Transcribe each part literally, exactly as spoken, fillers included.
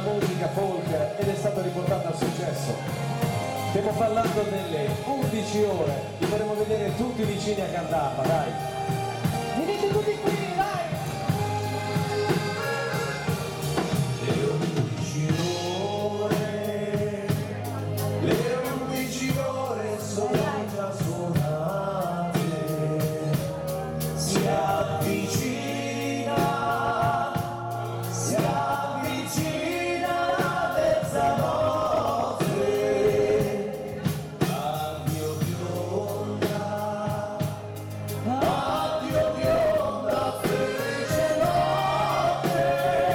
musica folk ed è stato riportato al successo. Stiamo parlando delle undici ore, li vorremmo vedere tutti vicini a Candappa, dai. Venite tutti qui, dai! Le undici ore, le undici ore sono già suonate, si avvicina, si avvicina la mezzanotte, addio bionda, addio bionda, felice notte,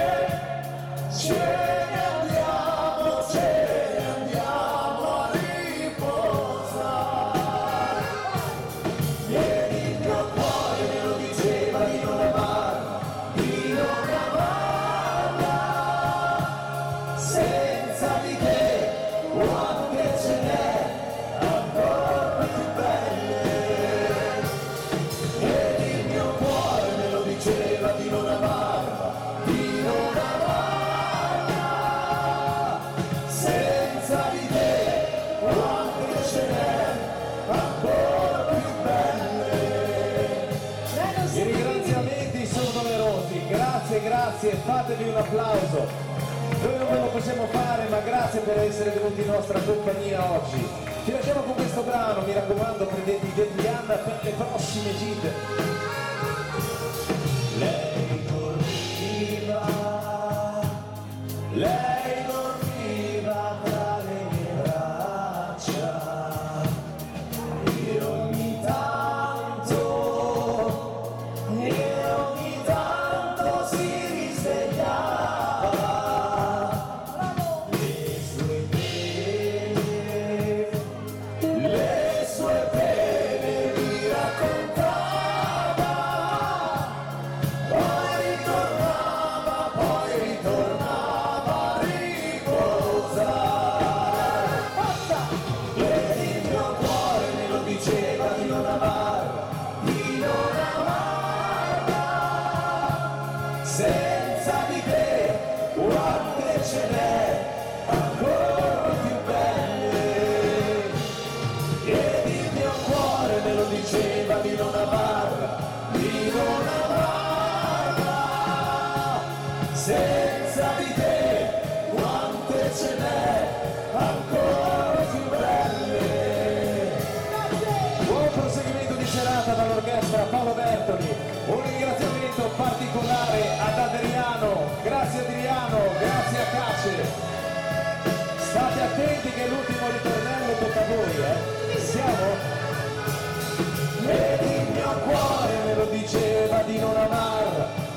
ce ne andiamo, ce ne andiamo a riposare. Ieri il mio cuore me lo diceva di non amarla, di non amarla, senza di te quante ce n'è ancora più belle. Ieri il mio cuore me lo diceva di non amarla, di non amarla, senza di te quante ce n'è ancora più belle. I ringraziamenti sono doverosi, grazie, grazie, fatevi un applauso. Noi non ve lo possiamo fare, ma grazie per essere venuti in nostra compagnia oggi. Ci lasciamo con questo brano, mi raccomando, prendete Debianna per le prossime gite. Lei dormiva, lei dormiva tra le mie braccia, e ogni tanto, e ogni tanto si risvegliava, le sue pene, le sue pene mi raccontava, poi ritornava, poi ritornava a riposare. Ieri il mio cuore me lo diceva di non amarla, di non amarla, senza di te quante ce n'è ancora più belle. Ieri il mio cuore me lo diceva di non amarla, di non amarla, senza di te quante ce n'è ancora più belle. Buon proseguimento di serata dall'orchestra Paolo Bertoli. Un ringraziamento particolare ad Adriano, grazie Adriano, grazie a Cace. State attenti che l'ultimo ritornello tocca a voi, eh? Siamo? E il mio cuore me lo diceva di non amarla,